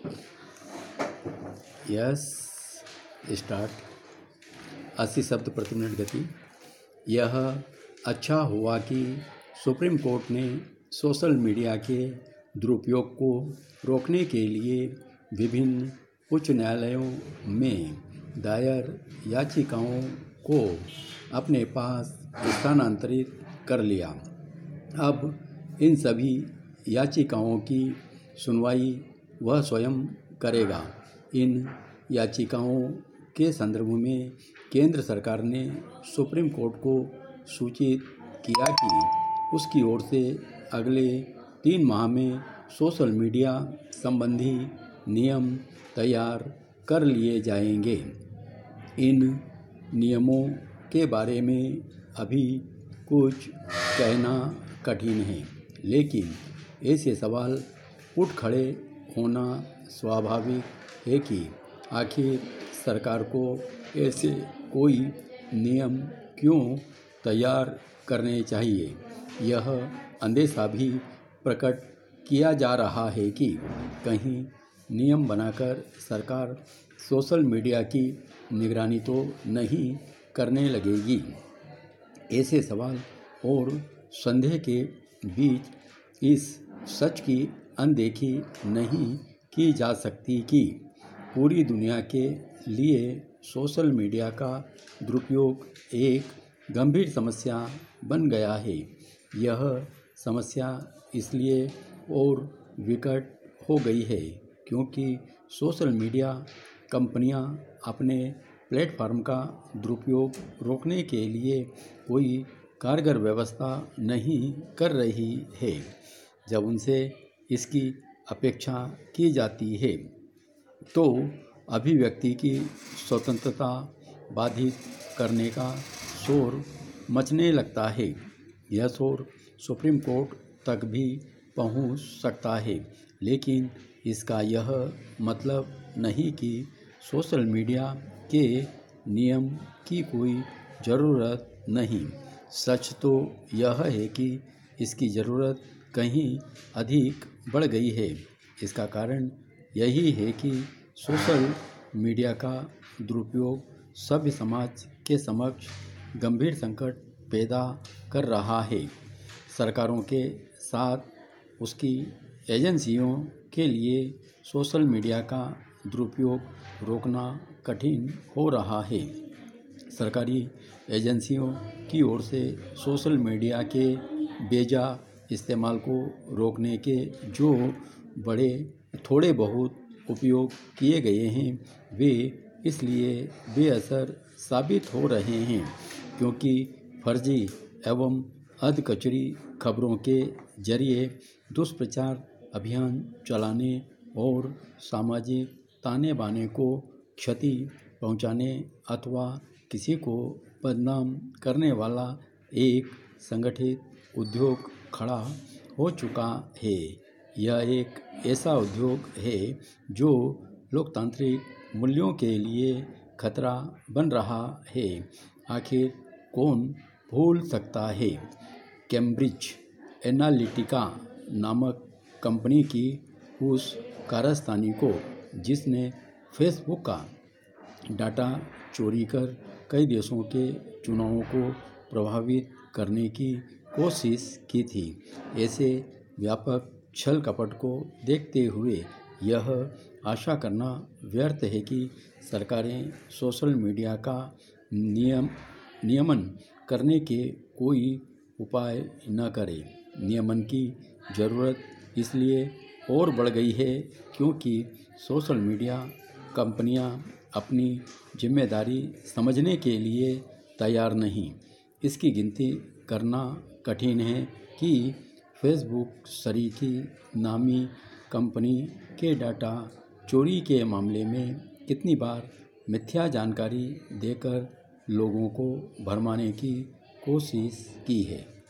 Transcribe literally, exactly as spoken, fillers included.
Yes start. अस्सी शब्द प्रति मिनट गति। यह अच्छा हुआ कि सुप्रीम कोर्ट ने सोशल मीडिया के दुरुपयोग को रोकने के लिए विभिन्न उच्च न्यायालयों में दायर याचिकाओं को अपने पास स्थानांतरित कर लिया। अब इन सभी याचिकाओं की सुनवाई वह स्वयं करेगा। इन याचिकाओं के संदर्भ में केंद्र सरकार ने सुप्रीम कोर्ट को सूचित किया कि उसकी ओर से अगले तीन माह में सोशल मीडिया संबंधी नियम तैयार कर लिए जाएंगे। इन नियमों के बारे में अभी कुछ कहना कठिन है, लेकिन ऐसे सवाल उठ खड़े होना स्वाभाविक है कि आखिर सरकार को ऐसे कोई नियम क्यों तैयार करने चाहिए। यह अंदेशा भी प्रकट किया जा रहा है कि कहीं नियम बनाकर सरकार सोशल मीडिया की निगरानी तो नहीं करने लगेगी। ऐसे सवाल और संदेह के बीच इस सच की अनदेखी नहीं की जा सकती कि पूरी दुनिया के लिए सोशल मीडिया का दुरुपयोग एक गंभीर समस्या बन गया है। यह समस्या इसलिए और विकट हो गई है क्योंकि सोशल मीडिया कंपनियां अपने प्लेटफॉर्म का दुरुपयोग रोकने के लिए कोई कारगर व्यवस्था नहीं कर रही है। जब उनसे इसकी अपेक्षा की जाती है तो अभिव्यक्ति की स्वतंत्रता बाधित करने का शोर मचने लगता है। यह शोर सुप्रीम कोर्ट तक भी पहुंच सकता है, लेकिन इसका यह मतलब नहीं कि सोशल मीडिया के नियम की कोई ज़रूरत नहीं। सच तो यह है कि इसकी ज़रूरत कहीं अधिक बढ़ गई है। इसका कारण यही है कि सोशल मीडिया का दुरुपयोग सभ्य समाज के समक्ष गंभीर संकट पैदा कर रहा है। सरकारों के साथ उसकी एजेंसियों के लिए सोशल मीडिया का दुरुपयोग रोकना कठिन हो रहा है। सरकारी एजेंसियों की ओर से सोशल मीडिया के बेजा इस्तेमाल को रोकने के जो बड़े थोड़े बहुत उपयोग किए गए हैं, वे इसलिए बेअसर साबित हो रहे हैं क्योंकि फर्जी एवं अधकचरी खबरों के जरिए दुष्प्रचार अभियान चलाने और सामाजिक ताने बाने को क्षति पहुंचाने अथवा किसी को बदनाम करने वाला एक संगठित उद्योग खड़ा हो चुका है। यह एक ऐसा उद्योग है जो लोकतांत्रिक मूल्यों के लिए खतरा बन रहा है। आखिर कौन भूल सकता है कैम्ब्रिज एनालिटिका नामक कंपनी की उस कारस्तानी को जिसने फेसबुक का डाटा चोरी कर कई देशों के चुनावों को प्रभावित करने की कोशिश की थी। ऐसे व्यापक छल कपट को देखते हुए यह आशा करना व्यर्थ है कि सरकारें सोशल मीडिया का नियम नियमन करने के कोई उपाय न करें। नियमन की ज़रूरत इसलिए और बढ़ गई है क्योंकि सोशल मीडिया कंपनियां अपनी जिम्मेदारी समझने के लिए तैयार नहीं। इसकी गिनती करना कठिन है कि फेसबुक सरीखी नामी कंपनी के डाटा चोरी के मामले में कितनी बार मिथ्या जानकारी देकर लोगों को भरमाने की कोशिश की है।